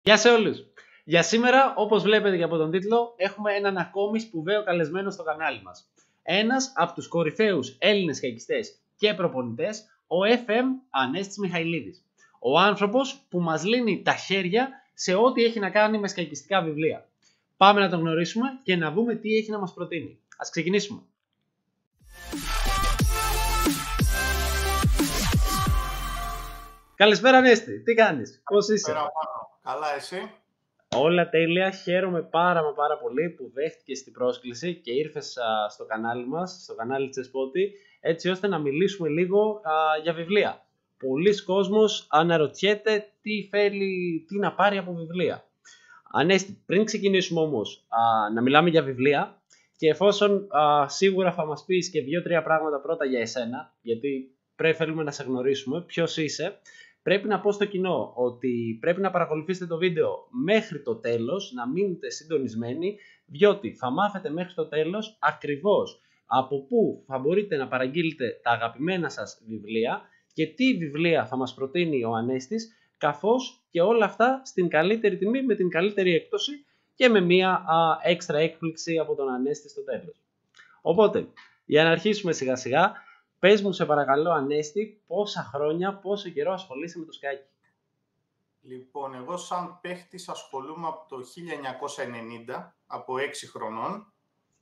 Γεια σε όλους! Για σήμερα, όπως βλέπετε και από τον τίτλο, έχουμε έναν ακόμη σπουδαίο καλεσμένο στο κανάλι μας. Ένας από τους κορυφαίους Έλληνες σκακιστές και προπονητές, ο FM Ανέστης Μιχαηλίδης. Ο άνθρωπος που μας λύνει τα χέρια σε ό,τι έχει να κάνει με σκακιστικά βιβλία. Πάμε να τον γνωρίσουμε και να δούμε τι έχει να μας προτείνει. Ας ξεκινήσουμε. Καλησπέρα Ανέστη, τι κάνεις, πώς είσαι? Καλά, εσύ? Όλα τέλεια, χαίρομαι πάρα πολύ που δέχτηκες την πρόσκληση και ήρθες στο κανάλι μας, στο κανάλι της Εσπότη, έτσι ώστε να μιλήσουμε λίγο για βιβλία. Πολλοί κόσμος αναρωτιέται τι να πάρει από βιβλία. Ανέστη, πριν ξεκινήσουμε όμως να μιλάμε για βιβλία και εφόσον σίγουρα θα μας πεις και 2-3 πράγματα πρώτα για εσένα, γιατί θέλουμε να σε γνωρίσουμε, ποιος είσαι, πρέπει να πω στο κοινό ότι πρέπει να παρακολουθήσετε το βίντεο μέχρι το τέλος, να μείνετε συντονισμένοι, διότι θα μάθετε μέχρι το τέλος ακριβώς από πού θα μπορείτε να παραγγείλετε τα αγαπημένα σας βιβλία και τι βιβλία θα μας προτείνει ο Ανέστης, καθώς και όλα αυτά στην καλύτερη τιμή, με την καλύτερη έκπτωση και με μία έξτρα έκπληξη από τον Ανέστη στο τέλος. Οπότε, για να αρχίσουμε σιγά σιγά, πες μου σε παρακαλώ Ανέστη, πόσα χρόνια, πόσο καιρό ασχολείσαι με το σκάκι? Λοιπόν, εγώ σαν παίχτης ασχολούμαι από το 1990, από 6 χρονών.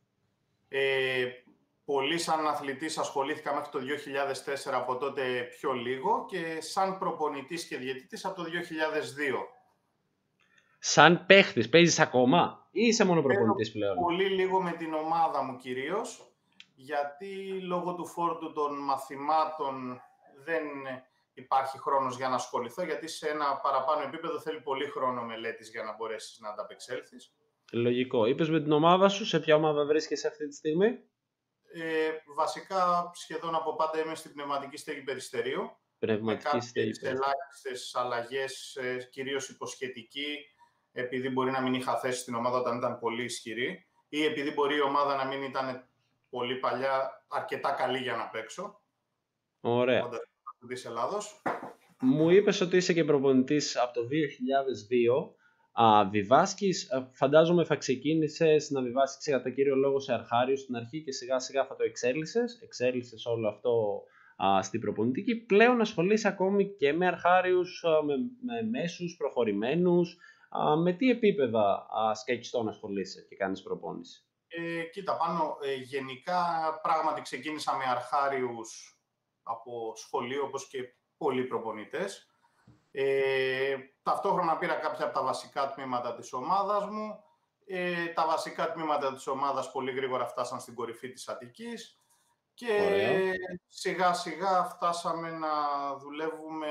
Πολύ σαν αθλητής ασχολήθηκα μέχρι το 2004, από τότε πιο λίγο, και σαν προπονητής και διαιτητής από το 2002. Σαν παίχτης παίζεις ακόμα ή είσαι μόνο προπονητής πλέον? Πολύ λίγο με την ομάδα μου κυρίως, γιατί λόγω του φόρτου των μαθημάτων δεν υπάρχει χρόνος για να ασχοληθώ, γιατί σε ένα παραπάνω επίπεδο θέλει πολύ χρόνο μελέτης για να μπορέσεις να ανταπεξέλθεις. Λογικό. Είπες με την ομάδα σου, σε ποια ομάδα βρίσκεσαι αυτή τη στιγμή? Βασικά σχεδόν από πάντα είμαι στην πνευματική στέγη Περιστερίου. Πνευματική στέγη. Με ελάχιστες αλλαγές, κυρίως υποσχετική, επειδή μπορεί να μην είχα θέση στην ομάδα όταν ήταν πολύ ισχυρή, ή επειδή μπορεί η ομάδα να μην ήταν πολύ παλιά αρκετά καλή για να παίξω. Ωραία. Της Ελλάδος. Μου είπες ότι είσαι και προπονητής από το 2002. Βιβάσκεις, φαντάζομαι θα ξεκίνησες να βιβάσκεις κατά κύριο λόγο σε αρχάριους στην αρχή και σιγά σιγά θα το εξέλισσες όλο αυτό στην προπονητική. Πλέον ασχολείσαι ακόμη και με αρχάριους, με μέσους, προχωρημένους. Με τι επίπεδα σκακιστών ασχολείσαι και κάνεις προπόνηση? Κοίτα, πάνω γενικά πράγματι ξεκίνησα με αρχάριους από σχολείο, όπως και πολλοί προπονητές. Ταυτόχρονα πήρα κάποια από τα βασικά τμήματα της ομάδας μου. Τα βασικά τμήματα της ομάδας πολύ γρήγορα φτάσαν στην κορυφή της Αττικής και σιγά σιγά φτάσαμε να δουλεύουμε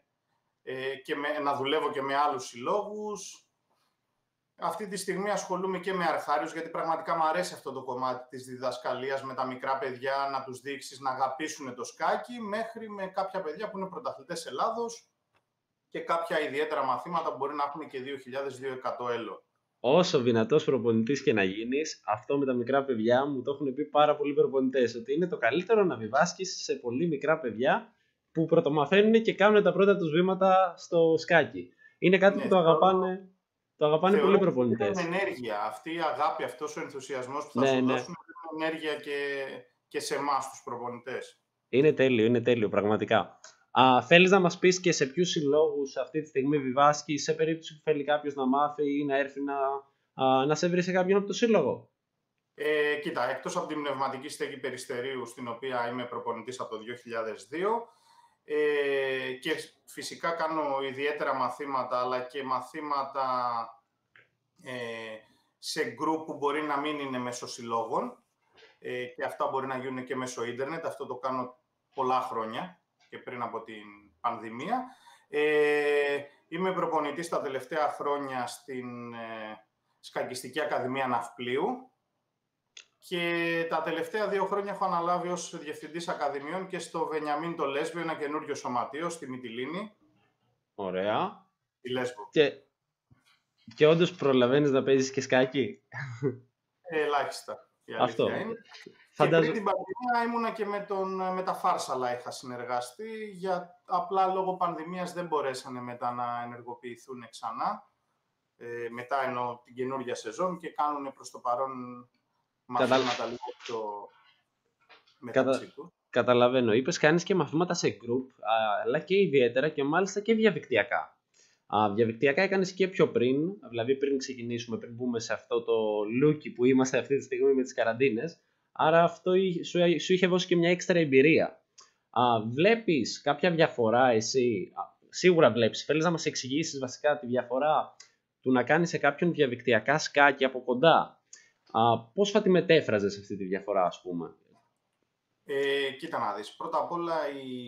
να δουλεύω και με άλλους συλλόγους. Αυτή τη στιγμή ασχολούμαι και με αρχάριους, γιατί πραγματικά μου αρέσει αυτό το κομμάτι της διδασκαλίας με τα μικρά παιδιά, να τους δείξεις να αγαπήσουν το σκάκι, μέχρι με κάποια παιδιά που είναι πρωταθλητές Ελλάδος και κάποια ιδιαίτερα μαθήματα που μπορεί να έχουν και 2.000-2.100 έλο. Όσο δυνατός προπονητής και να γίνεις, αυτό με τα μικρά παιδιά μου το έχουν πει πάρα πολλοί προπονητές, ότι είναι το καλύτερο να βιβάσκεις σε πολύ μικρά παιδιά που πρωτομαθαίνουν και κάνουν τα πρώτα τους βήματα στο σκάκι. Είναι κάτι που το αγαπάνε. Το αγαπάνε πολλοί προπονητές. Είναι ενέργεια. Αυτή η αγάπη, αυτός ο ενθουσιασμός που θα σου δώσουν, είναι ενέργεια και σε εμάς τους προπονητές. Είναι τέλειο, πραγματικά. Θέλεις να μας πεις και σε ποιους συλλόγους αυτή τη στιγμή βιβάσκεις, σε περίπτωση που θέλει κάποιος να μάθει ή να έρθει να σε βρει σε κάποιον από το σύλλογο? Κοίτα, εκτός από την πνευματική στέγη Περιστερίου, στην οποία είμαι προπονητής από το 2002, και φυσικά κάνω ιδιαίτερα μαθήματα, αλλά και μαθήματα σε γκρουπ που μπορεί να μην είναι μέσω συλλόγων, και αυτά μπορεί να γίνουν και μέσω ίντερνετ. Αυτό το κάνω πολλά χρόνια και πριν από την πανδημία. Είμαι προπονητής τα τελευταία χρόνια στην Σκακιστική Ακαδημία Ναυπλίου και τα τελευταία 2 χρόνια έχω αναλάβει ως διευθυντής ακαδημιών και στο Βενιαμίν το Λέσβιο, ένα καινούριο σωματείο στη Μυτιλήνη. Ωραία. Στη Λέσβο. Και όντως προλαβαίνεις να παίζεις και σκάκι? Ελάχιστα. Η αλήθεια είναι. Και πριν την πανδημία ήμουνα και με τα Φάρσαλα είχα συνεργαστεί. Απλά λόγω πανδημίας δεν μπορέσανε μετά να ενεργοποιηθούν ξανά. μετά εννοώ την καινούργια σεζόν και κάνουν προς το παρόν μαθήματα λίγο πιο μεταξύ του. Καταλαβαίνω. Είπες κάνεις και μαθήματα σε group, αλλά και ιδιαίτερα και μάλιστα και διαδικτυακά. Διαδικτυακά έκανες και πιο πριν, δηλαδή πριν ξεκινήσουμε, πριν μπούμε σε αυτό το looky που είμαστε αυτή τη στιγμή με τις καραντίνες. Άρα αυτό σου είχε δώσει και μια έξτρα εμπειρία. Βλέπεις κάποια διαφορά εσύ? Σίγουρα βλέπεις. Θέλεις να μας εξηγήσεις βασικά τη διαφορά του να κάνεις σε κάποιον διαδικτυακά σκάκι από κοντά? Πώς θα τη μετέφραζες αυτή τη διαφορά, ας πούμε? Κοίτα να δεις. Πρώτα απ' όλα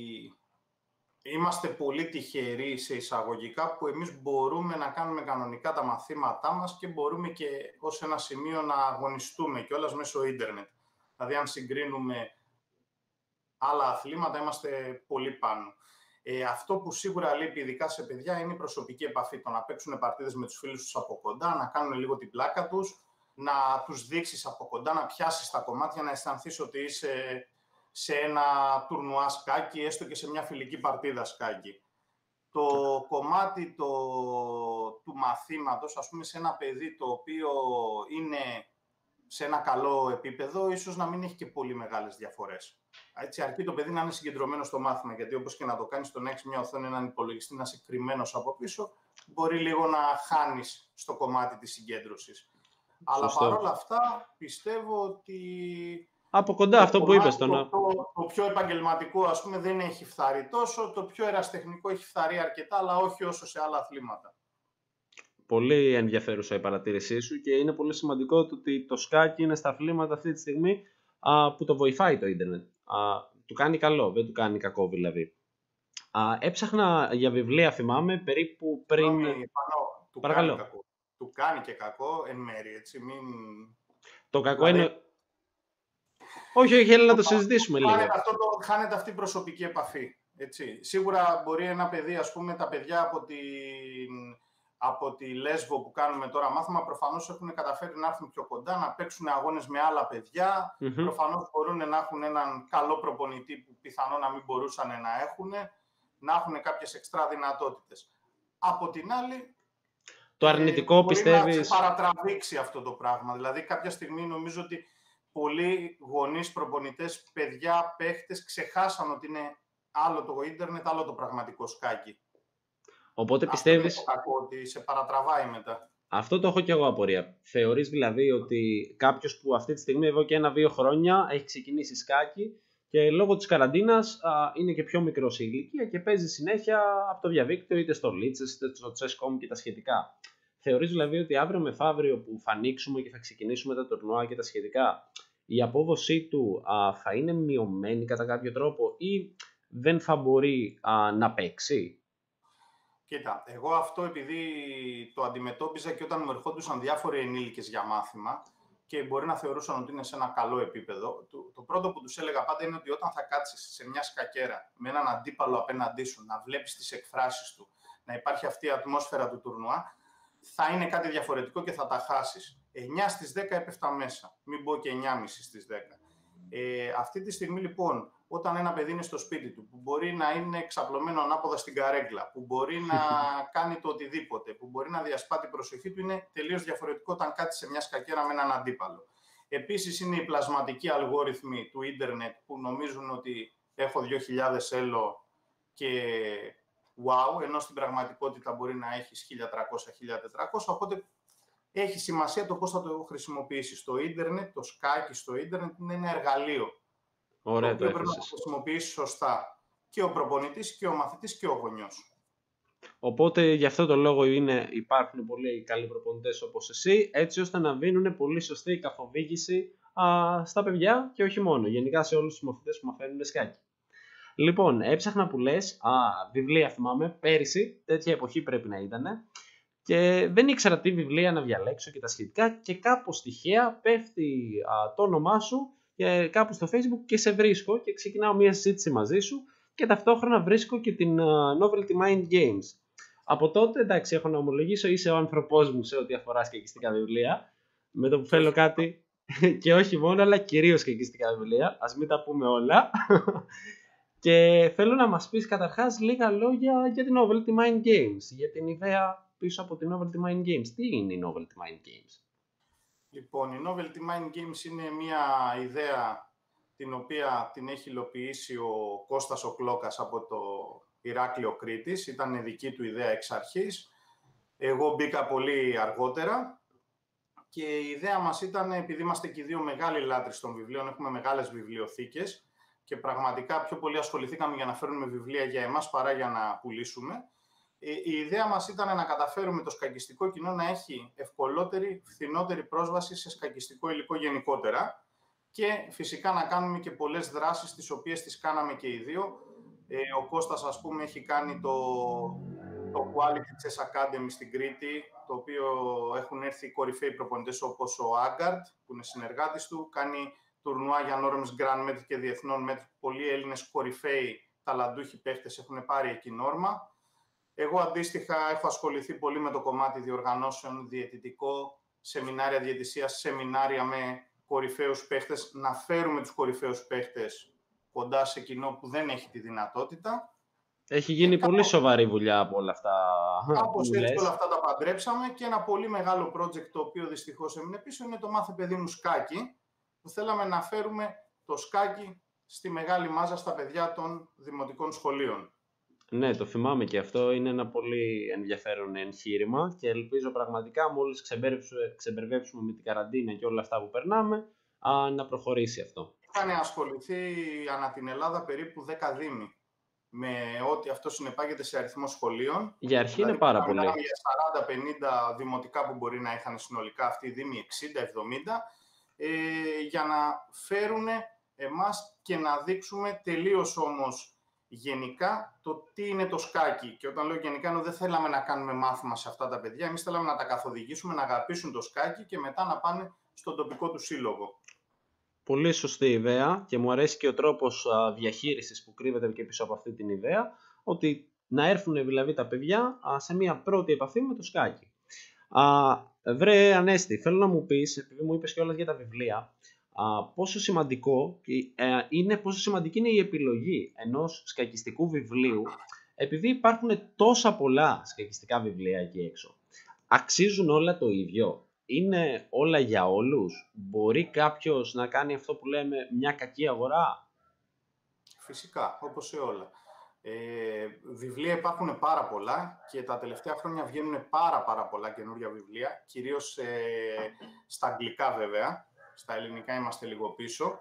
είμαστε πολύ τυχεροί σε εισαγωγικά που εμείς μπορούμε να κάνουμε κανονικά τα μαθήματά μας και μπορούμε και ως ένα σημείο να αγωνιστούμε κιόλας μέσω ίντερνετ. Δηλαδή αν συγκρίνουμε άλλα αθλήματα είμαστε πολύ πάνω. Αυτό που σίγουρα λείπει ειδικά σε παιδιά είναι η προσωπική επαφή. Το να παίξουν παρτίδες με τους φίλους τους από κοντά, να κάνουν λίγο την πλάκα τους, να τους δείξεις από κοντά, να πιάσεις τα κομμάτια, να αισθανθείς ότι είσαι σε ένα τουρνουά σκάκι, έστω και σε μια φιλική παρτίδα σκάκι. Το κομμάτι του μαθήματος, ας πούμε, σε ένα παιδί το οποίο είναι σε ένα καλό επίπεδο, ίσως να μην έχει και πολύ μεγάλες διαφορές. Έτσι, αρκεί το παιδί να είναι συγκεντρωμένο στο μάθημα, γιατί όπως και να το κάνεις, το να έχεις μια οθόνη, έναν υπολογιστή, να είσαι κρυμμένος από πίσω, μπορεί λίγο να χάνεις στο κομμάτι της συγκέντρωσης. Αλλά παρόλα αυτά, πιστεύω ότι από κοντά αυτό που είπες. Το πιο επαγγελματικό, ας πούμε, δεν έχει φθαρεί τόσο. Το πιο ερασιτεχνικό έχει φθαρεί αρκετά, αλλά όχι όσο σε άλλα αθλήματα. Πολύ ενδιαφέρουσα η παρατήρησή σου και είναι πολύ σημαντικό ότι το σκάκι είναι στα αθλήματα αυτή τη στιγμή που το βοηθάει το ίντερνετ. Του κάνει καλό, δεν του κάνει κακό δηλαδή. Έψαχνα για βιβλία, θυμάμαι, περίπου πριν... Παρακαλώ. Του κάνει και κακό εν μέρει, έτσι. Το κακό είναι... Όχι, έλα να το συζητήσουμε λίγο. Χάνεται αυτή η προσωπική επαφή. Έτσι. Σίγουρα μπορεί ένα παιδί, ας πούμε, τα παιδιά από τη Λέσβο που κάνουμε τώρα μάθημα, προφανώς έχουν καταφέρει να έρθουν πιο κοντά, να παίξουν αγώνες με άλλα παιδιά. Προφανώς μπορούν να έχουν έναν καλό προπονητή που πιθανόν να μην μπορούσαν να έχουν κάποιες εξτρά δυνατότητες. Από την άλλη, το αρνητικό πιστεύεις... Μπορεί να σε παρατραβήξει αυτό το πράγμα. Δηλαδή, κάποια στιγμή νομίζω ότι πολλοί γονείς, προπονητές, παιδιά, παίχτες ξεχάσαν ότι είναι άλλο το ίντερνετ, άλλο το πραγματικό σκάκι. Οπότε πιστεύεις... Αυτό είναι το κακό, ότι σε παρατραβάει μετά. Αυτό το έχω και εγώ απορία. Θεωρείς δηλαδή ότι κάποιος που αυτή τη στιγμή εδώ και 1-2 χρόνια έχει ξεκινήσει σκάκι και λόγω της καραντίνας είναι και πιο μικρός σε ηλικία και παίζει συνέχεια από το διαδίκτυο, είτε στο Lichess, είτε στο Chess.com και τα σχετικά. Θεωρείς δηλαδή ότι αύριο μεθαύριο που θα ανοίξουμε και θα ξεκινήσουμε τα τουρνουά και τα σχετικά, η απόδοσή του θα είναι μειωμένη κατά κάποιο τρόπο ή δεν θα μπορεί να παίξει? Κοίτα, εγώ αυτό επειδή το αντιμετώπιζα και όταν μου ερχόντουσαν διάφοροι ενήλικες για μάθημα και μπορεί να θεωρούσαν ότι είναι σε ένα καλό επίπεδο, το πρώτο που τους έλεγα πάντα είναι ότι όταν θα κάτσεις σε μια σκακέρα με έναν αντίπαλο απέναντί σου, να βλέπεις τις εκφράσεις του, να υπάρχει αυτή η ατμόσφαιρα του τουρνουά, θα είναι κάτι διαφορετικό και θα τα χάσεις. 9 στις 10 έπεφτα μέσα, μην πω και 9,5 στις 10. Αυτή τη στιγμή λοιπόν, όταν ένα παιδί είναι στο σπίτι του, που μπορεί να είναι εξαπλωμένο ανάποδα στην καρέγκλα, που μπορεί να κάνει το οτιδήποτε, που μπορεί να διασπά την προσοχή του, είναι τελείως διαφορετικό όταν κάτσει σε μια σκακέρα με έναν αντίπαλο. Επίσης είναι οι πλασματικοί αλγόριθμοι του ίντερνετ που νομίζουν ότι έχω 2.000 έλο και wow, ενώ στην πραγματικότητα μπορεί να έχεις 1.300-1.400, οπότε έχει σημασία το πώς θα το χρησιμοποιήσεις. Το ίντερνετ, το σκάκι στο ίντερνετ είναι ένα εργαλείο. Ωραία, το οποίο πρέπει να το χρησιμοποιήσεις σωστά και ο προπονητής και ο μαθητής και ο γονιός. Οπότε γι' αυτό το λόγο υπάρχουν πολλοί καλοί προπονητές όπως εσύ, έτσι ώστε να δίνουν πολύ σωστή καθοδήγηση στα παιδιά και όχι μόνο, γενικά σε όλους τους μαθητές που μαθαίνουν σκάκι. Λοιπόν, έψαχνα που λες, βιβλία θυμάμαι, πέρυσι, τέτοια εποχή πρέπει να ήταν, και δεν ήξερα τι βιβλία να διαλέξω και τα σχετικά και κάπως τυχαία πέφτει το όνομά σου κάπου στο Facebook και σε βρίσκω και ξεκινάω μια συζήτηση μαζί σου και ταυτόχρονα βρίσκω και την Novelty Mind Games. Από τότε, εντάξει, έχω να ομολογήσω, είσαι ο άνθρωπός μου σε ό,τι αφορά σκακιστικά βιβλία. Με το που θέλω κάτι και όχι μόνο, αλλά κυρίως σκακιστικά βιβλία. Ας μην τα πούμε όλα. Και θέλω να μας πεις καταρχάς λίγα λόγια για την Novelty Mind Games, για την ιδέα πίσω από τη Novelty Mind Games. Τι είναι η Novelty Mind Games? Λοιπόν, η Novelty Mind Games είναι μια ιδέα την οποία την έχει υλοποιήσει ο Κώστας ο Κλόκας από το Ηράκλειο Κρήτης. Ήταν δική του ιδέα εξ αρχής. Εγώ μπήκα πολύ αργότερα και η ιδέα μας ήταν, επειδή είμαστε και οι δύο μεγάλοι λάτρεις των βιβλίων, έχουμε μεγάλες βιβλιοθήκες και πραγματικά πιο πολύ ασχοληθήκαμε για να φέρνουμε βιβλία για εμάς παρά για να πουλήσουμε. Η ιδέα μας ήταν να καταφέρουμε το σκακιστικό κοινό να έχει ευκολότερη, φθηνότερη πρόσβαση σε σκακιστικό υλικό γενικότερα και φυσικά να κάνουμε και πολλές δράσεις, τις οποίες τις κάναμε και οι δύο. Ο Κώστας, ας πούμε, έχει κάνει το Quality Chess Academy στην Κρήτη, το οποίο έχουν έρθει κορυφαίοι προπονητές όπως ο Άγκαρτ, που είναι συνεργάτης του, κάνει τουρνουά για Norms Grand Μέτρ και διεθνών μέτρ. Πολλοί Έλληνες κορυφαίοι ταλαντούχοι παίχτες έχουν πάρει εκεί νόρμα. Εγώ αντίστοιχα έχω ασχοληθεί πολύ με το κομμάτι διοργανώσεων, διαιτητικό, σεμινάρια διαιτησίας, σεμινάρια με κορυφαίους παίχτες, να φέρουμε τους κορυφαίους παίχτες κοντά σε κοινό που δεν έχει τη δυνατότητα. Έχει γίνει πολύ σοβαρή δουλειά από όλα αυτά. Κάπως έτσι όλα αυτά τα παντρέψαμε και ένα πολύ μεγάλο project το οποίο δυστυχώς έμεινε πίσω είναι το Μάθε παιδί μου σκάκι, που θέλαμε να φέρουμε το σκάκι στη μεγάλη μάζα στα παιδιά των δημοτικών σχολείων. Ναι, το θυμάμαι και αυτό. Είναι ένα πολύ ενδιαφέρον εγχείρημα και ελπίζω πραγματικά μόλις ξεμπερδέψουμε με την καραντίνα και όλα αυτά που περνάμε να προχωρήσει αυτό. Είχαν ασχοληθεί ανά την Ελλάδα περίπου 10 δήμοι με ό,τι αυτό συνεπάγεται σε αριθμό σχολείων. Για αρχή είναι πάρα πολύ. Για 40-50 δημοτικά που μπορεί να είχαν συνολικά αυτοί οι δήμοι, 60-70, για να φέρουν εμάς και να δείξουμε τελείως όμως γενικά το τι είναι το σκάκι. Και όταν λέω γενικά, ενώ δεν θέλαμε να κάνουμε μάθημα σε αυτά τα παιδιά, εμείς θέλαμε να τα καθοδηγήσουμε, να αγαπήσουν το σκάκι και μετά να πάνε στον τοπικό του σύλλογο. Πολύ σωστή ιδέα και μου αρέσει και ο τρόπος διαχείρισης που κρύβεται και πίσω από αυτή την ιδέα, ότι να έρθουν δηλαδή τα παιδιά σε μια πρώτη επαφή με το σκάκι. Βρε Ανέστη, θέλω να μου πεις, επειδή μου είπες κιόλας για τα βιβλία, πόσο σημαντική είναι η επιλογή ενός σκακιστικού βιβλίου, επειδή υπάρχουν τόσα πολλά σκακιστικά βιβλία εκεί έξω. Αξίζουν όλα το ίδιο? Είναι όλα για όλους? Μπορεί κάποιος να κάνει αυτό που λέμε μια κακή αγορά? Φυσικά, όπως σε όλα. Βιβλία υπάρχουν πάρα πολλά και τα τελευταία χρόνια βγαίνουν πάρα πολλά καινούργια βιβλία, κυρίως στα αγγλικά βέβαια. Στα ελληνικά είμαστε λίγο πίσω.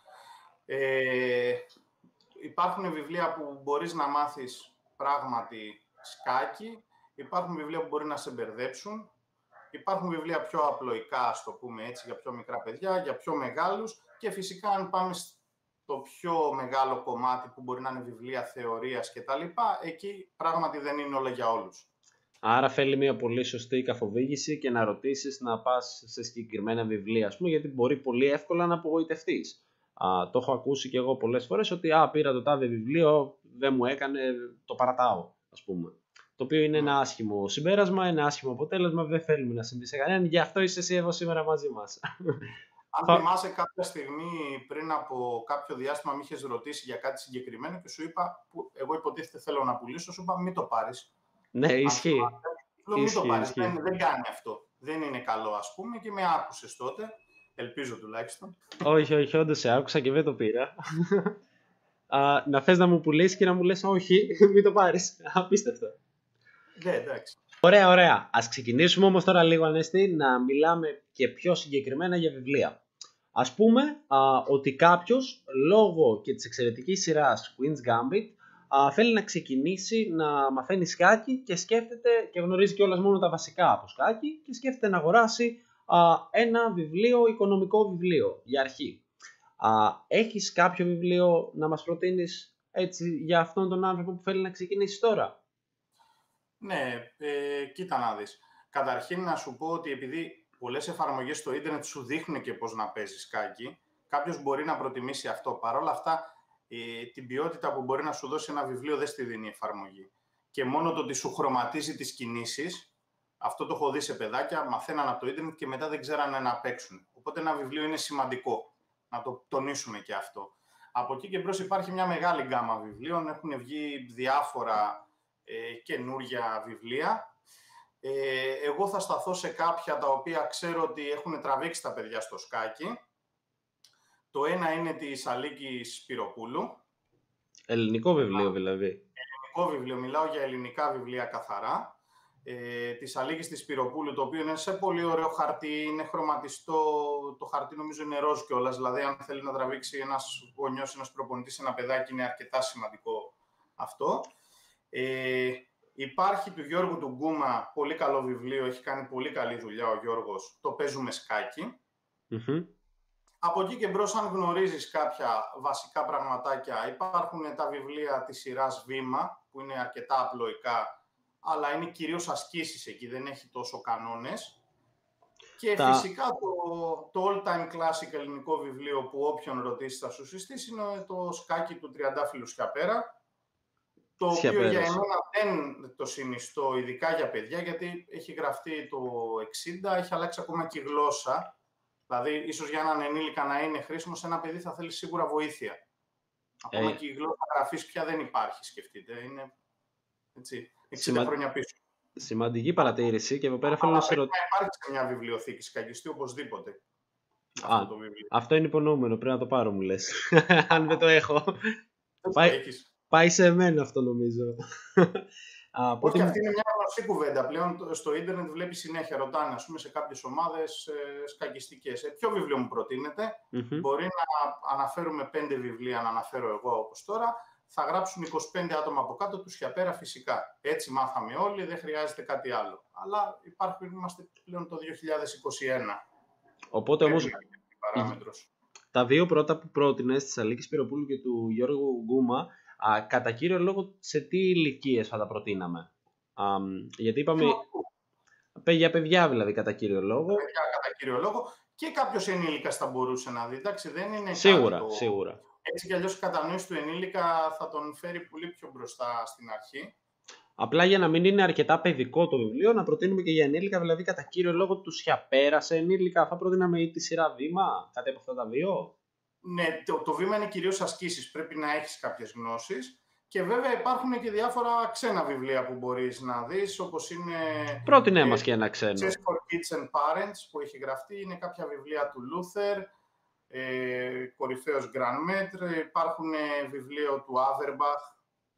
Υπάρχουν βιβλία που μπορείς να μάθεις πράγματι σκάκι, υπάρχουν βιβλία που μπορεί να σε μπερδέψουν, υπάρχουν βιβλία πιο απλοϊκά, ας το πούμε έτσι, για πιο μικρά παιδιά, για πιο μεγάλους και φυσικά αν πάμε στο πιο μεγάλο κομμάτι που μπορεί να είναι βιβλία θεωρίας κτλ, εκεί πράγματι δεν είναι όλα για όλους. Άρα θέλει μια πολύ σωστή καθοδήγηση και να ρωτήσεις να πας σε συγκεκριμένα βιβλία, ας πούμε, γιατί μπορεί πολύ εύκολα να απογοητευτείς. Το έχω ακούσει και εγώ πολλές φορές ότι πήρα το τάδε βιβλίο, δεν μου έκανε, το παρατάω, ας πούμε. Το οποίο είναι ένα άσχημο συμπέρασμα, ένα άσχημο αποτέλεσμα, δεν θέλουμε να συμβεί σε κανέναν, γι' αυτό είσαι εσύ εδώ σήμερα μαζί μας. Αν θυμάσαι κάποια στιγμή πριν από κάποιο διάστημα με είχες ρωτήσει για κάτι συγκεκριμένο και σου είπα, που εγώ υποτίθεται θέλω να πουλήσω, σου είπα μην το πάρεις. Ναι, ισχύει. Μην το πάρεις, δεν κάνει αυτό. Δεν είναι καλό, ας πούμε, και με άκουσες τότε. Ελπίζω τουλάχιστον. Όχι, όντως σε άκουσα και δεν το πήρα. Να θες να μου πουλήσεις και να μου λες όχι, μην το πάρεις. Απίστευτο. Ναι, εντάξει. Ωραία. Ας ξεκινήσουμε όμως τώρα λίγο, Ανέστη, να μιλάμε και πιο συγκεκριμένα για βιβλία. Ας πούμε ότι κάποιος, λόγω και της εξαιρετικής σειράς Queen's Gambit, θέλει να ξεκινήσει να μαθαίνει σκάκι και σκέφτεται και γνωρίζει κιόλας μόνο τα βασικά από σκάκι και σκέφτεται να αγοράσει ένα βιβλίο, οικονομικό βιβλίο για αρχή. Έχεις κάποιο βιβλίο να μας προτείνεις έτσι για αυτόν τον άνθρωπο που θέλει να ξεκινήσει τώρα? Ναι, κοίτα να δεις. Καταρχήν να σου πω ότι επειδή πολλές εφαρμογές στο ίντερνετ σου δείχνουν και πώς να παίζεις σκάκι, κάποιος μπορεί να προτιμήσει αυτό. Παρ' όλα αυτά, την ποιότητα που μπορεί να σου δώσει ένα βιβλίο δεν στη δίνει η εφαρμογή. Και μόνο το ότι σου χρωματίζει τις κινήσεις, αυτό το έχω δει σε παιδάκια, μαθαίναν από το ίντερνετ και μετά δεν ξέρανε να παίξουν. Οπότε ένα βιβλίο είναι σημαντικό, να το τονίσουμε και αυτό. Από εκεί και μπρος υπάρχει μια μεγάλη γκάμα βιβλίων, έχουν βγει διάφορα καινούργια βιβλία. Εγώ θα σταθώ σε κάποια τα οποία ξέρω ότι έχουν τραβήξει τα παιδιά στο σκάκι. Το ένα είναι της Αλίκης Σπυροπούλου. Ελληνικό βιβλίο δηλαδή. Ελληνικό βιβλίο, μιλάω για ελληνικά βιβλία καθαρά. Της Αλίκης της Σπυροπούλου, το οποίο είναι σε πολύ ωραίο χαρτί, είναι χρωματιστό, το χαρτί νομίζω είναι ροζ κιόλας, δηλαδή αν θέλει να τραβήξει ένας γονιός, ένας προπονητής, ένα παιδάκι, είναι αρκετά σημαντικό αυτό. Υπάρχει του Γιώργου του Γκούμα, πολύ καλό βιβλίο, έχει κάνει πολύ καλή δουλειά ο Γιώργος, το παίζουμε σκάκι. Από εκεί και μπρος, αν γνωρίζεις κάποια βασικά πραγματάκια, υπάρχουν τα βιβλία της σειράς Βήμα, που είναι αρκετά απλοϊκά, αλλά είναι κυρίως ασκήσεις εκεί, δεν έχει τόσο κανόνες. Και φυσικά το all-time classic ελληνικό βιβλίο που όποιον ρωτήσει θα σου συστήσει είναι το σκάκι του Τριαντάφυλλου Σιαπέρα, το οποίο για εμένα δεν το συνιστώ, ειδικά για παιδιά, γιατί έχει γραφτεί το 60, έχει αλλάξει ακόμα και η γλώσσα. Δηλαδή, ίσως για έναν ενήλικα να είναι χρήσιμο, σε ένα παιδί θα θέλει σίγουρα βοήθεια. Ακόμα και η γλώσσα γραφής πια δεν υπάρχει, σκεφτείτε. Είναι έτσι, 60 χρόνια πίσω. Σημαντική παρατήρηση και εδώ πέρα θέλω να σε ρωτήσω. Υπάρχει σε μια βιβλιοθήκη σκακιστή οπωσδήποτε. Αυτό το βιβλίο. Αυτό είναι υπονοούμενο, πρέπει να το πάρω, μου λες. Αν δεν το έχω. Πάει σε εμένα αυτό, νομίζω. Όχι, αυτή είναι μια γνωστή κουβέντα. Πλέον στο ίντερνετ βλέπει συνέχεια, ρωτάνε, ας πούμε, σε κάποιες ομάδες σκακιστικές. Ποιο βιβλίο μου προτείνετε? Μπορεί να αναφέρουμε 5 βιβλία, να αναφέρω εγώ όπως τώρα. Θα γράψουν 25 άτομα από κάτω, του Σιαπέρα φυσικά. Έτσι μάθαμε όλοι, δεν χρειάζεται κάτι άλλο. Αλλά είμαστε πλέον το 2021. Οπότε όμως, τα δύο πρώτα που πρότεινες, της Αλίκης Σπυροπούλου και του Γιώργου Γκούμα, κατά κύριο λόγο, σε τι ηλικίες θα τα προτείναμε? Γιατί είπαμε για παιδιά δηλαδή κατά κύριο λόγο. Παιδιά κατά κύριο λόγο και κάποιος ενήλικας θα μπορούσε να δει. Εντάξει, δεν είναι σίγουρα, κάτι σίγουρα. Έτσι κι αλλιώς η κατανόηση του ενήλικα θα τον φέρει πολύ πιο μπροστά στην αρχή. Απλά για να μην είναι αρκετά παιδικό το βιβλίο, να προτείνουμε και για ενήλικα, δηλαδή κατά κύριο λόγο του Σιαπέρα σε ενήλικα, θα προτείναμε ή τη σειρά Βήμα, κάτι από αυτά τα δύο. Ναι, το Βήμα είναι κυρίως ασκήσεις, πρέπει να έχεις κάποιες γνώσεις. Και βέβαια υπάρχουν και διάφορα ξένα βιβλία που μπορείς να δεις, όπως είναι... Πρότεινε μας και ένα ξένο. Chess for Kids and Parents, που έχει γραφτεί, είναι κάποια βιβλία του Luther, κορυφαίος Grand Maître, υπάρχουν βιβλίο του Averbach,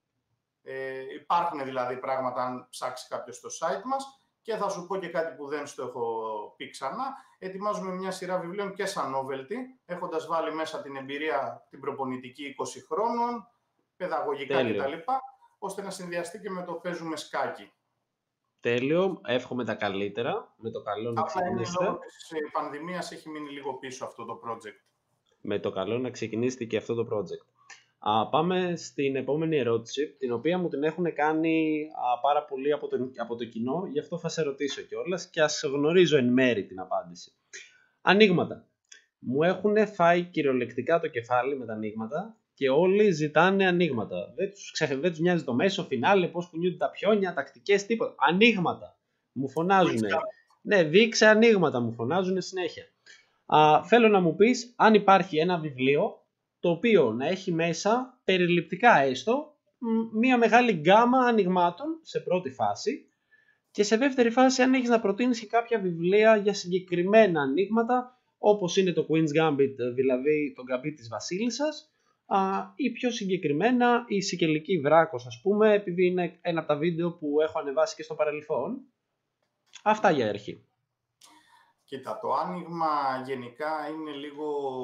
υπάρχουν δηλαδή πράγματα αν ψάξει κάποιος στο site μας. Και θα σου πω και κάτι που δεν στο έχω πει ξανά. Ετοιμάζουμε μια σειρά βιβλίων και σαν novelty, έχοντας βάλει μέσα την εμπειρία την προπονητική 20 χρόνων, παιδαγωγικά κτλ. Ώστε να συνδυαστεί και με το παίζουμε σκάκι. Τέλειο. Εύχομαι τα καλύτερα. Με το καλό να ξεκινήσετε. Λόγω της πανδημίας έχει μείνει λίγο πίσω αυτό το project. Με το καλό να ξεκινήσετε και αυτό το project. Πάμε στην επόμενη ερώτηση, την οποία μου την έχουν κάνει πάρα πολύ από το κοινό, γι' αυτό θα σε ρωτήσω κιόλας και ας γνωρίζω εν μέρη την απάντηση. Ανοίγματα. Μου έχουν φάει κυριολεκτικά το κεφάλι με τα ανοίγματα και όλοι ζητάνε ανοίγματα. Δεν τους νοιάζει το μέσο, φινάλε, πώς κουνιούνται τα πιόνια, τακτικές, τίποτα. Ανοίγματα. Μου φωνάζουν. Ναι, δείξε ανοίγματα, μου φωνάζουν συνέχεια. Θέλω να μου πεις αν υπάρχει ένα βιβλίο το οποίο να έχει μέσα, περιληπτικά έστω, μια μεγάλη γκάμα ανοιγμάτων σε πρώτη φάση και σε δεύτερη φάση αν έχεις να προτείνεις και κάποια βιβλία για συγκεκριμένα ανοίγματα όπως είναι το Queen's Gambit, δηλαδή το Gambit της Βασίλισσας, ή πιο συγκεκριμένα η Σικελική Βράκος, ας πούμε, επειδή είναι ένα από τα βίντεο που έχω ανεβάσει και στο παρελθόν. Αυτά για αρχή. Κοίτα, το άνοιγμα γενικά είναι λίγο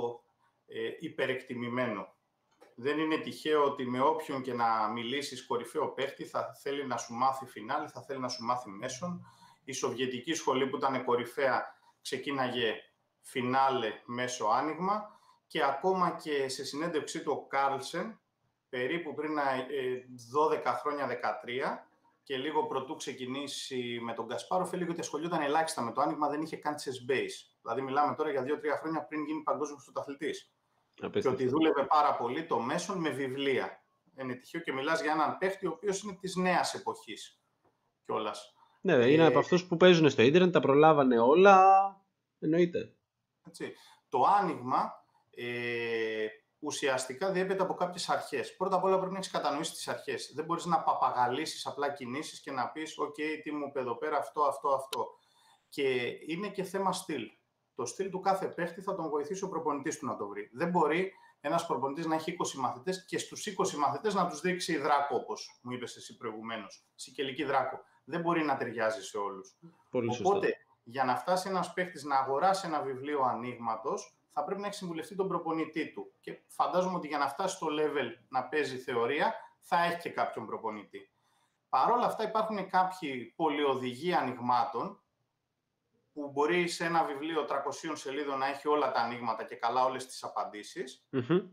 υπερεκτιμημένο. Δεν είναι τυχαίο ότι με όποιον και να μιλήσεις κορυφαίο παίχτη θα θέλει να σου μάθει φινάλι, θα θέλει να σου μάθει μέσον. Η Σοβιετική σχολή που ήταν κορυφαία ξεκίναγε φινάλε μέσω άνοιγμα και ακόμα και σε συνέντευξή του ο Κάρλσεν, περίπου πριν 12 χρόνια, 13, και λίγο πρωτού ξεκινήσει με τον Κασπάροφ, έλεγε ότι ασχολιόταν ελάχιστα με το άνοιγμα, δεν είχε καν chess base. Δηλαδή, μιλάμε τώρα για 2-3 χρόνια πριν γίνει παγκόσμιος πρωταθλητής. Και ότι δούλευε πάρα πολύ το μέσον με βιβλία. Είναι τυχαίο και μιλάς για έναν παίχτη ο οποίος είναι της νέας εποχής κιόλας. Ναι, είναι από αυτούς που παίζουν στο ίντερνετ, τα προλάβανε όλα. Εννοείται. Έτσι. Το άνοιγμα, ουσιαστικά διέπεται από κάποιες αρχές. Πρώτα απ' όλα πρέπει να έχεις κατανοήσει τις αρχές. Δεν μπορείς να παπαγαλίσεις απλά κινήσεις και να πεις «ΟΚ, τι μου είπε εδώ πέρα, αυτό». Και είναι και θέμα στυλ. Το στυλ του κάθε παίχτη θα τον βοηθήσει ο προπονητής του να το βρει. Δεν μπορεί ένας προπονητής να έχει 20 μαθητές και στους 20 μαθητές να τους δείξει δράκο, όπως μου είπες εσύ προηγουμένως. Σικελική δράκο. Δεν μπορεί να ταιριάζει σε όλους. Οπότε, για να φτάσει ένας παίχτης να αγοράσει ένα βιβλίο ανοίγματος, θα πρέπει να έχει συμβουλευτεί τον προπονητή του. Και φαντάζομαι ότι για να φτάσει στο level να παίζει θεωρία, θα έχει και κάποιον προπονητή. Παρ' όλα αυτά, υπάρχουν κάποιοι πολυοδηγοί ανοιγμάτων, που μπορεί σε ένα βιβλίο 300 σελίδων να έχει όλα τα ανοίγματα και καλά όλες τις απαντήσεις,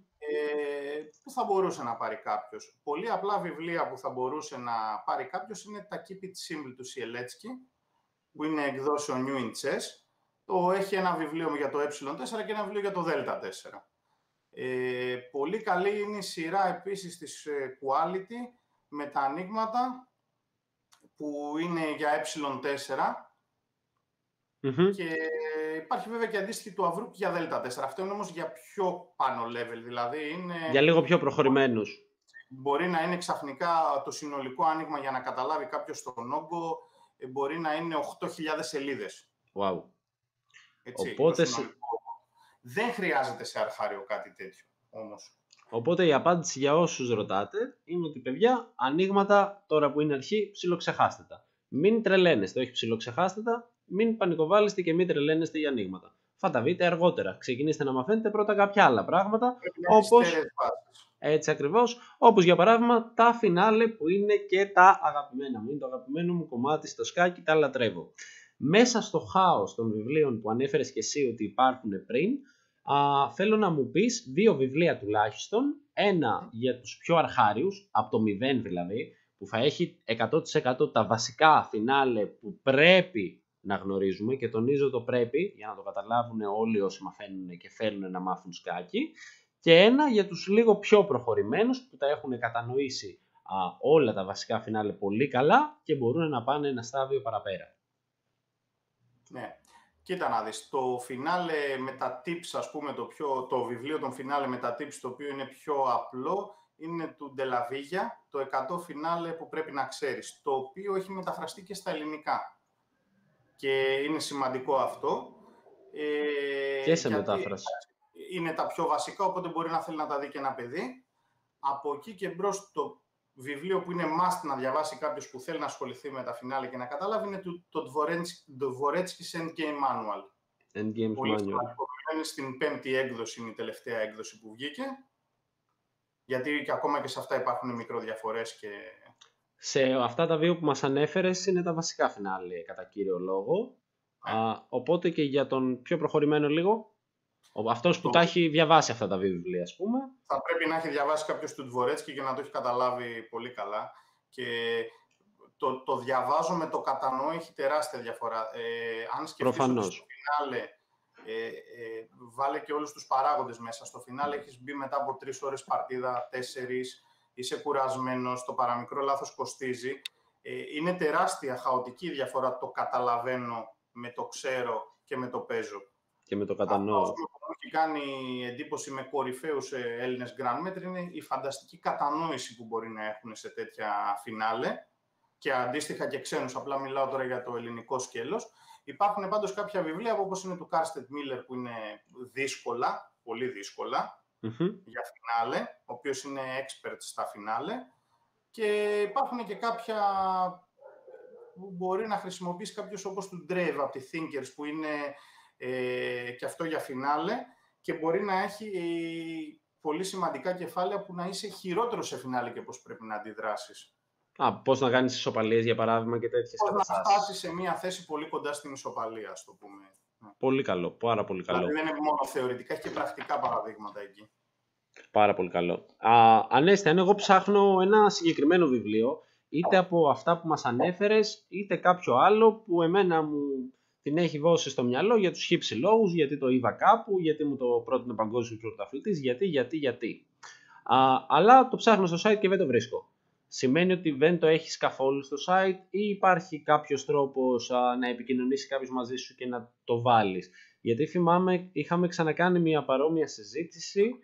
που θα μπορούσε να πάρει κάποιος. Πολύ απλά βιβλία που θα μπορούσε να πάρει κάποιος είναι τα Keep It Simple του Σιελέτσκι, που είναι εκδόσεων New in Chess. Έχει ένα βιβλίο για το ε4 και ένα βιβλίο για το δ4. Πολύ καλή είναι η σειρά επίσης της Quality με τα ανοίγματα που είναι για ε4. Και υπάρχει βέβαια και αντίστοιχη του Αυρού για δ4. Αυτό είναι όμως για πιο πάνω level, δηλαδή είναι... Για λίγο πιο προχωρημένους. Μπορεί να είναι ξαφνικά το συνολικό άνοιγμα για να καταλάβει κάποιος τον όγκο, μπορεί να είναι 8.000 σελίδες. Wow. Έτσι, οπότε... Δεν χρειάζεται σε αρχάριο κάτι τέτοιο όμως. Οπότε η απάντηση για όσους ρωτάτε είναι ότι παιδιά, ανοίγματα τώρα που είναι αρχή, ψιλοξεχάστε τα. Μην τρελαίνεστε, όχι ψιλοξεχάστε τα. Μην πανικοβάλλεστε και μην τρελαίνεστε για ανοίγματα. Θα τα δείτε αργότερα. Ξεκινήστε να μαθαίνετε πρώτα κάποια άλλα πράγματα. Όπως... Έτσι ακριβώς. Όπως για παράδειγμα τα φινάλε που είναι και τα αγαπημένα μου. Είναι το αγαπημένο μου κομμάτι στο σκάκι, τα λατρεύω. Μέσα στο χάος των βιβλίων που ανέφερες και εσύ ότι υπάρχουν πριν, θέλω να μου πεις 2 βιβλία τουλάχιστον. Ένα για τους πιο αρχάριους, από το 0 δηλαδή, που θα έχει 100% τα βασικά φινάλε που πρέπει να γνωρίζουμε, και τονίζω το πρέπει για να το καταλάβουν όλοι όσοι μαθαίνουν και θέλουν να μάθουν σκάκι, και ένα για τους λίγο πιο προχωρημένους που τα έχουν κατανοήσει όλα τα βασικά φινάλε πολύ καλά και μπορούν να πάνε ένα στάδιο παραπέρα. Ναι, κοίτα να δεις, το φινάλε με τα tips, ας πούμε, το βιβλίο των φινάλε με τα tips, το οποίο είναι πιο απλό, είναι του Ντελαβίγια, το 100 φινάλε που πρέπει να ξέρεις, το οποίο έχει μεταφραστεί και στα ελληνικά. Και είναι σημαντικό αυτό. Και σε μετάφραση. Είναι τα πιο βασικά, οπότε μπορεί να θέλει να τα δει και ένα παιδί. Από εκεί και μπρος, το βιβλίο που είναι must να διαβάσει κάποιος που θέλει να ασχοληθεί με τα φινάλε και να καταλάβει είναι το Dvoretsky's Endgame Manual. Πολύ σημαντικό. Είναι στην 5η έκδοση, είναι η τελευταία έκδοση που βγήκε. Γιατί και ακόμα και σε αυτά υπάρχουν μικροδιαφορές και... Σε αυτά τα 2 που μας ανέφερες είναι τα βασικά φινάλε κατά κύριο λόγο. Οπότε και για τον πιο προχωρημένο λίγο, αυτός που τα έχει διαβάσει αυτά τα 2 βιβλία, ας πούμε. Θα πρέπει να έχει διαβάσει κάποιος του Dvoretsky και να το έχει καταλάβει πολύ καλά. Και το διαβάζω με το κατανοώ, έχει τεράστια διαφορά. Αν σκεφτείς ότι στο φινάλε, βάλε και όλους τους παράγοντες μέσα. Στο φινάλε έχεις μπει μετά από 3 ώρες παρτίδα, 4, είσαι κουρασμένος, το παραμικρό λάθος κοστίζει. Είναι τεράστια χαοτική διαφορά το καταλαβαίνω με το ξέρω και με το παίζω. Και με το κατανοώ. Αυτό που μου έχει κάνει εντύπωση με κορυφαίους Έλληνες Grandmaster είναι η φανταστική κατανόηση που μπορεί να έχουν σε τέτοια φινάλε και αντίστοιχα και ξένους, απλά μιλάω τώρα για το ελληνικό σκέλος. Υπάρχουν πάντως κάποια βιβλία όπως είναι του Κάρστετ Μίλλερ που είναι δύσκολα, πολύ δύσκολα, για φινάλε, ο οποίος είναι expert στα φινάλε, και υπάρχουν και κάποια που μπορεί να χρησιμοποιήσει κάποιος όπως του Drave από τη Thinkers που είναι και αυτό για φινάλε και μπορεί να έχει πολύ σημαντικά κεφάλαια που να είσαι χειρότερο σε φινάλε και πώς πρέπει να αντιδράσεις. Πώς να κάνεις ισοπαλίες για παράδειγμα και τέτοιες καταστάσεις. Πώς να φτάσεις σε μια θέση πολύ κοντά στην ισοπαλία, ας το πούμε. Πολύ καλό, πάρα πολύ καλό. Δηλαδή δεν είναι μόνο θεωρητικά, έχει και πρακτικά παραδείγματα εκεί. Πάρα πολύ καλό. Ανέστη, αν εγώ ψάχνω ένα συγκεκριμένο βιβλίο, είτε από αυτά που μας ανέφερες, είτε κάποιο άλλο που εμένα μου την έχει δώσει στο μυαλό για τους χύψη λόγους, γιατί το είδα κάπου, γιατί μου το πρότεινε παγκόσμιος πρωταθλητής, γιατί. Αλλά το ψάχνω στο site και δεν το βρίσκω. Σημαίνει ότι δεν το έχεις καθόλου στο site ή υπάρχει κάποιος τρόπος να επικοινωνήσει κάποιος μαζί σου και να το βάλεις? Γιατί θυμάμαι, είχαμε ξανακάνει μια παρόμοια συζήτηση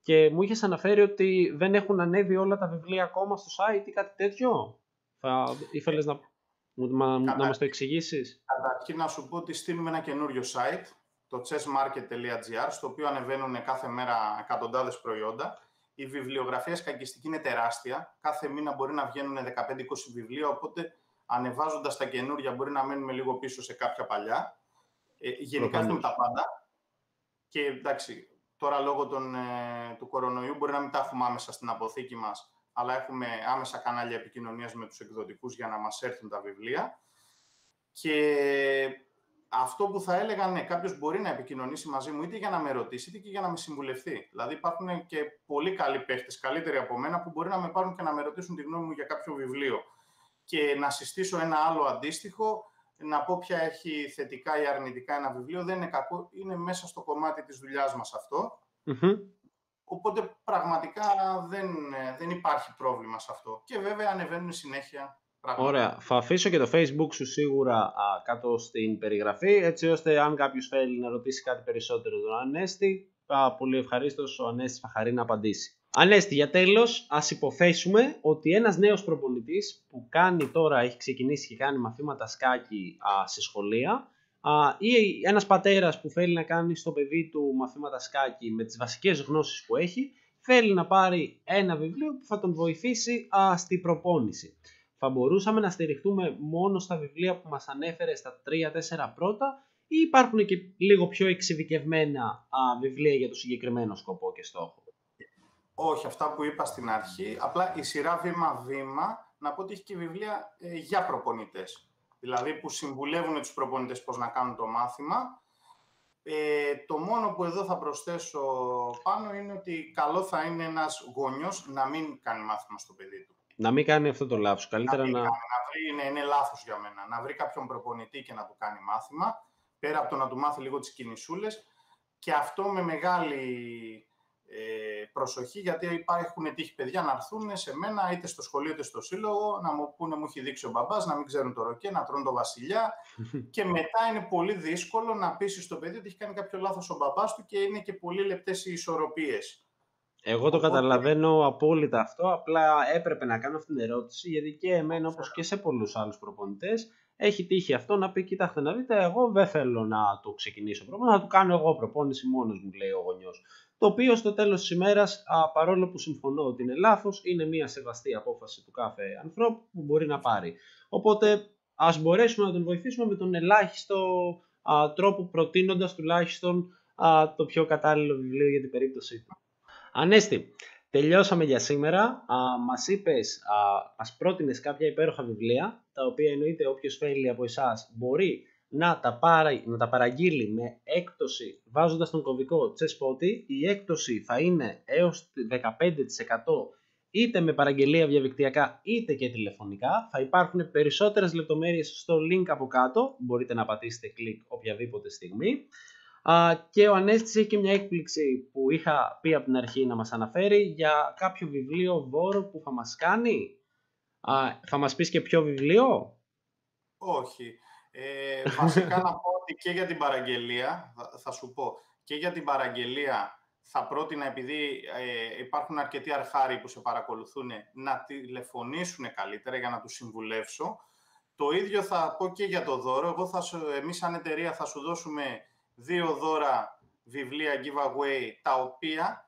και μου είχες αναφέρει ότι δεν έχουν ανέβει όλα τα βιβλία ακόμα στο site ή κάτι τέτοιο. Θα ήθελες να μας το εξηγήσεις? Καταρχήν να σου πω ότι στείλουμε ένα καινούριο site, το chessmarket.gr, στο οποίο ανεβαίνουν κάθε μέρα εκατοντάδες προϊόντα. Η βιβλιογραφία σκακιστική είναι τεράστια. Κάθε μήνα μπορεί να βγαίνουν 15-20 βιβλία, οπότε ανεβάζοντας τα καινούρια μπορεί να μένουμε λίγο πίσω σε κάποια παλιά. Γενικά έχουμε τα πάντα. Και εντάξει, τώρα λόγω του κορονοϊού μπορεί να μην τα έχουμε άμεσα στην αποθήκη μας, αλλά έχουμε άμεσα κανάλια επικοινωνίας με τους εκδοτικούς για να μας έρθουν τα βιβλία. Και αυτό που θα έλεγα, ναι, κάποιος μπορεί να επικοινωνήσει μαζί μου είτε για να με ρωτήσει είτε και για να με συμβουλευτεί. Δηλαδή υπάρχουν και πολύ καλοί παίχτες, καλύτεροι από μένα, που μπορεί να με πάρουν και να με ρωτήσουν τη γνώμη μου για κάποιο βιβλίο. Και να συστήσω ένα άλλο αντίστοιχο, να πω ποια έχει θετικά ή αρνητικά ένα βιβλίο. Δεν είναι κακό, είναι μέσα στο κομμάτι της δουλειάς μας αυτό. Οπότε πραγματικά δεν υπάρχει πρόβλημα σε αυτό. Και βέβαια ανεβαίνουν συνέχεια. Ωραία. Θα αφήσω και το Facebook σου σίγουρα κάτω στην περιγραφή, έτσι ώστε αν κάποιος θέλει να ρωτήσει κάτι περισσότερο τον Ανέστη, πολύ ευχαρίστως ο Ανέστης θα χαρεί να απαντήσει. Ανέστη, για τέλος, ας υποθέσουμε ότι ένας νέος προπονητής που έχει ξεκινήσει και κάνει μαθήματα σκάκι σε σχολεία, ή ένας πατέρας που θέλει να κάνει στο παιδί του μαθήματα σκάκι με τις βασικές γνώσεις που έχει, θέλει να πάρει ένα βιβλίο που θα τον βοηθήσει στην προπόνηση. Θα μπορούσαμε να στηριχτούμε μόνο στα βιβλία που μας ανέφερε στα 3-4 πρώτα, ή υπάρχουν και λίγο πιο εξειδικευμένα βιβλία για το συγκεκριμένο σκοπό και στόχο? Όχι, αυτά που είπα στην αρχή, απλά η σειρά βήμα-βήμα, να πω ότι έχει και βιβλία για προπονητές. Δηλαδή που συμβουλεύουν τους προπονητές πώς να κάνουν το μάθημα. Το μόνο που εδώ θα προσθέσω πάνω είναι ότι καλό θα είναι ένας γονιός να μην κάνει μάθημα στο παιδί του. Να μην κάνει αυτό το λάθος. Καλύτερα είναι λάθος για μένα. Να βρει κάποιον προπονητή και να του κάνει μάθημα, πέρα από το να του μάθει λίγο τις κινησούλες, και αυτό με μεγάλη προσοχή, γιατί υπάρχουν τύχη παιδιά να έρθουν σε μένα είτε στο σχολείο είτε στο σύλλογο να μου πούνε μου έχει δείξει ο μπαμπάς, να μην ξέρουν το ροκέ, να τρώνε το βασιλιά και μετά είναι πολύ δύσκολο να πείσει στο παιδί ότι έχει κάνει κάποιο λάθος ο μπαμπάς του και είναι και πολύ λεπτές οι ισορροπίες. Εγώ το καταλαβαίνω απόλυτα αυτό, απλά έπρεπε να κάνω αυτή την ερώτηση, γιατί και εμένα όπως και σε πολλούς άλλους προπονητές έχει τύχει αυτό να πει: κοιτάξτε να δείτε, εγώ δεν θέλω να το ξεκινήσω προπόνηση, να του κάνω εγώ προπόνηση μόνος μου, λέει ο γονιός. Το οποίο στο τέλος της ημέρας, παρόλο που συμφωνώ ότι είναι λάθος, είναι μια σεβαστή απόφαση του κάθε ανθρώπου που μπορεί να πάρει. Οπότε ας μπορέσουμε να τον βοηθήσουμε με τον ελάχιστο τρόπο, προτείνοντας τουλάχιστον το πιο κατάλληλο βιβλίο για την περίπτωσή του. Ανέστη, τελειώσαμε για σήμερα. Μας είπες, μας πρότεινες κάποια υπέροχα βιβλία, τα οποία εννοείται όποιος θέλει από εσάς μπορεί να τα παραγγείλει με έκπτωση βάζοντας τον κωδικό ChessSpotty. Η έκπτωση θα είναι έως 15% είτε με παραγγελία διαδικτυακά είτε και τηλεφωνικά. Θα υπάρχουν περισσότερες λεπτομέρειες στο link από κάτω, μπορείτε να πατήσετε κλικ οποιαδήποτε στιγμή. Και ο Ανέστης έχει και μια έκπληξη που είχα πει από την αρχή να μας αναφέρει για κάποιο βιβλίο δώρο που θα μας κάνει. Θα μας πεις και ποιο βιβλίο? Όχι. Βασικά να πω ότι και για την παραγγελία, θα σου πω, και για την παραγγελία θα πρότεινα, επειδή υπάρχουν αρκετοί αρχάροι που σε παρακολουθούν, να τηλεφωνήσουν καλύτερα για να τους συμβουλεύσω. Το ίδιο θα πω και για το δώρο. Εμείς σαν εταιρεία θα σου δώσουμε 2 δώρα βιβλία giveaway, τα οποία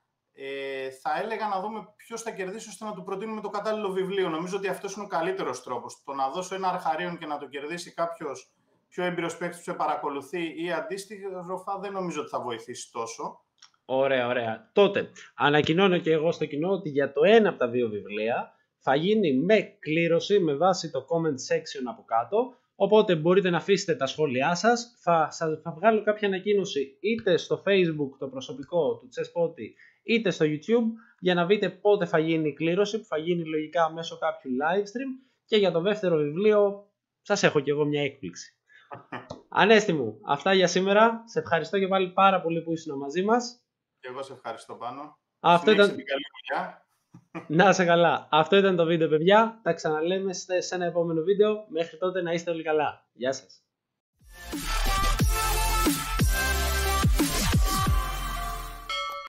θα έλεγα να δούμε ποιος θα κερδίσει ώστε να του προτείνουμε το κατάλληλο βιβλίο. Νομίζω ότι αυτός είναι ο καλύτερος τρόπος. Το να δώσω ένα αρχαρίον και να το κερδίσει κάποιος πιο έμπειρος παίκτης που σε παρακολουθεί ή αντίστοιχα, δεν νομίζω ότι θα βοηθήσει τόσο. Ωραία. Τότε ανακοινώνω και εγώ στο κοινό ότι για το ένα από τα 2 βιβλία θα γίνει με κλήρωση με βάση το comment section από κάτω. Οπότε μπορείτε να αφήσετε τα σχόλιά σας. Θα βγάλω κάποια ανακοίνωση είτε στο Facebook το προσωπικό του ChessSpotty είτε στο YouTube για να δείτε πότε θα γίνει η κλήρωση, που θα γίνει λογικά μέσω κάποιου live stream. Και για το δεύτερο βιβλίο σας έχω και εγώ μια έκπληξη. Ανέστη μου, αυτά για σήμερα. Σε ευχαριστώ και πάλι πάρα πολύ που ήσουν μαζί μας. Και εγώ σε ευχαριστώ Πάνο. Αυτό ήταν... την καλή δουλειά. Να είσαι καλά. Αυτό ήταν το βίντεο, παιδιά. Τα ξαναλέμε σε ένα επόμενο βίντεο. Μέχρι τότε να είστε όλοι καλά. Γεια σας.